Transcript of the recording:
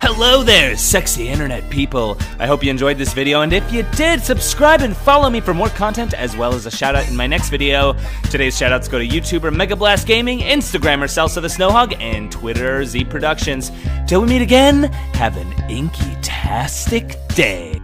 Hello there, sexy internet people. I hope you enjoyed this video, and if you did, subscribe and follow me for more content, as well as a shout out in my next video. Today's shout outs go to YouTuber Mega Blast Gaming, Instagrammer Salsa the Snowhog, and Twitterer Z Productions. Till we meet again, have an inky-tastic day.